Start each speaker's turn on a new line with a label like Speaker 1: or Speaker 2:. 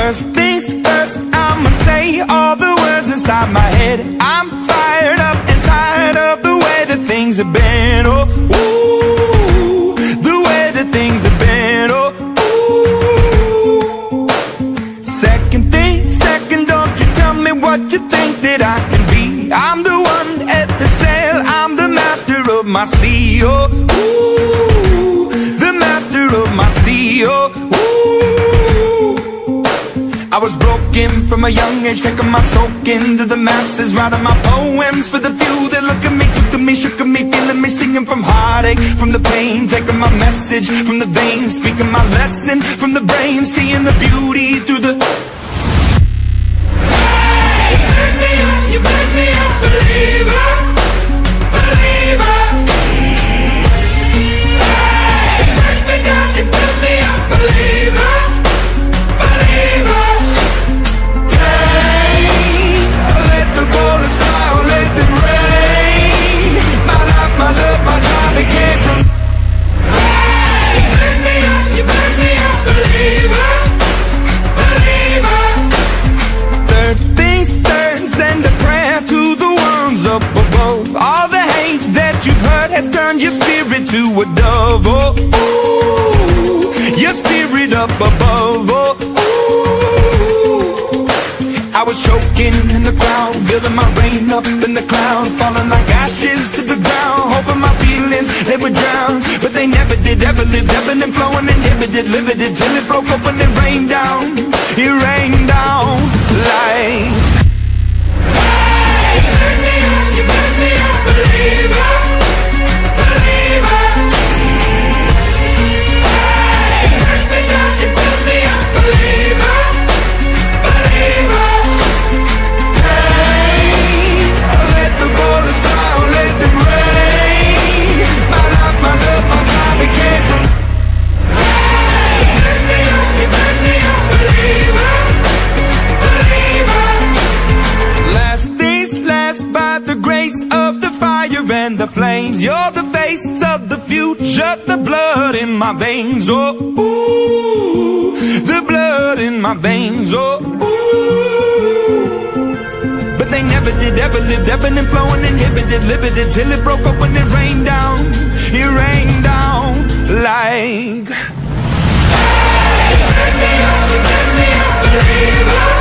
Speaker 1: First things first, I'ma say all the words inside my head. I'm fired up and tired of the way that things have been. Oh, ooh, the way that things have been. Oh, ooh. Second thing second, don't you tell me what you think that I can be. I'm the one at the sail, I'm the master of my sea. Oh, ooh, the master of my sea. Oh, ooh. I was broken from a young age, taking my soak into the masses, writing my poems for the few that look at me, took to me, shook at me, feeling me, singing from heartache, from the pain, taking my message from the veins, speaking my lesson from the brain, seeing the beauty through the... Hey, you make me a believer, believer. Hey, you break me down, you build me a believer, believer. My time it came from. Hey, you burn me up, believer, believer. Third things third, send a prayer to the ones up above. All the hate that you've heard has turned your spirit to a dove. Oh, ooh, your spirit up above. Oh, ooh. I was choking in the crowd, building my rain up in the cloud, falling like ashes to the ground, hoping my feelings, they would drown. But they never did, ever lived, ebbing and flowing, inhibited, limited, till it broke open and rained down. It rained down like... Hey, you burn me up, believer, believer. Hey, you break me down, you build me up, believer, believer. And the flames, you're the face of the future, the blood in my veins. Oh, ooh, the blood in my veins. Oh, ooh. But they never did, ever lived, ebbing and flowing, inhibited, limited, till it broke up when it rained down. It rained down like... Hey, you burn me up, believer.